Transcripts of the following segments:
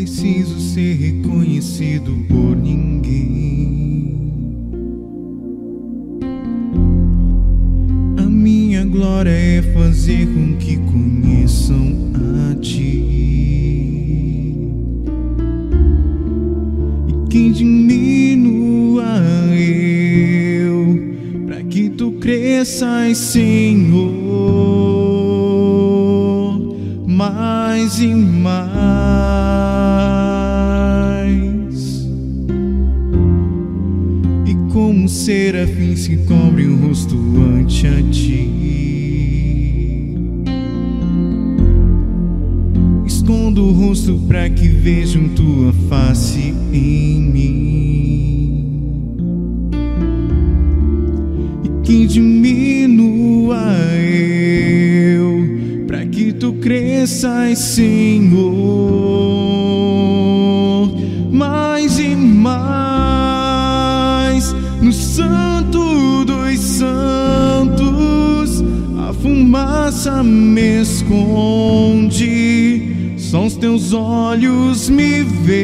preciso ser reconhecido por ninguém. A minha glória é fazer com que conheçam a Ti. E que diminua eu, para que Tu cresças, Senhor, mais e mais. E como serafins que cobrem o rosto ante a Ti, escondo o rosto para que vejam Tua face em mim. E que diminua eu, para que Tu cresças, Senhor, mais e mais. No Santo dos Santos a fumaça me esconde, só os Teus olhos me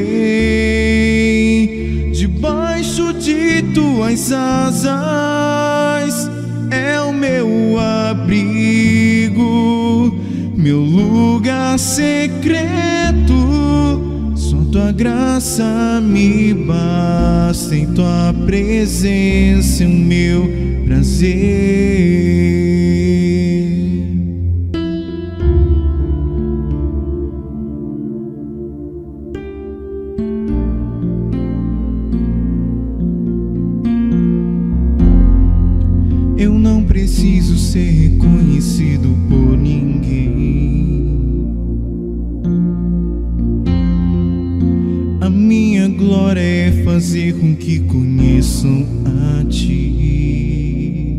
veem. Debaixo de Tuas asas é o meu abrigo, meu lugar secreto. Só Tua graça me basta, em Tua presença é o meu prazer. Eu não preciso ser reconhecido por ninguém. A minha glória é fazer com que conheçam a Ti.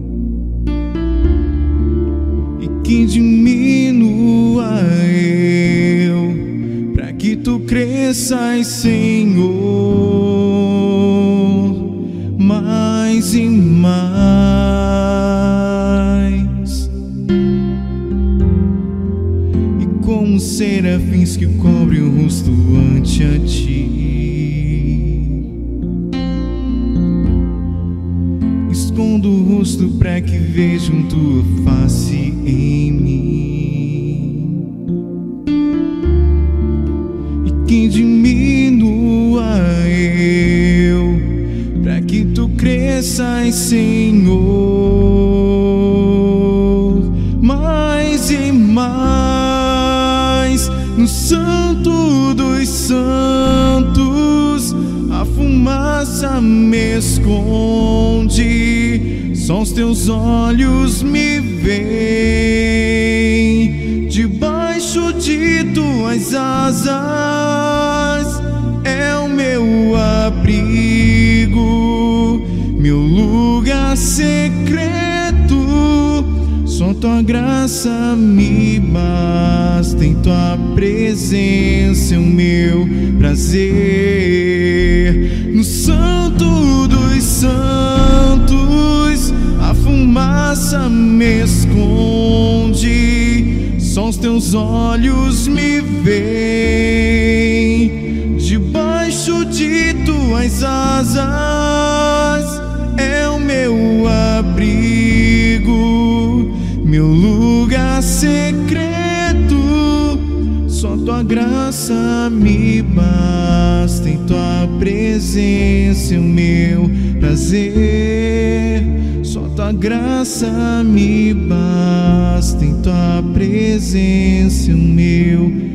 E que diminua eu, para que Tu cresças, Senhor, mais e mais. E como serafins que cobrem o rosto ante a Ti, escondo o rosto para que vejam Tua face em mim. E que diminua eu, para que Tu cresças, Senhor, mais e mais. No Santo dos Santos a fumaça me esconde, só os Teus olhos me veem. Debaixo de Tuas asas é o meu abrigo, meu lugar secreto. Só Tua graça me basta, em Tua presença é o meu prazer. No Santo dos Santos a fumaça me esconde, só os Teus olhos me veem. Debaixo de Tuas asas é o meu abrigo, meu lugar secreto. Só Tua graça me basta, em Tua presença é o meu prazer. Só Tua graça me basta, em Tua presença é o meu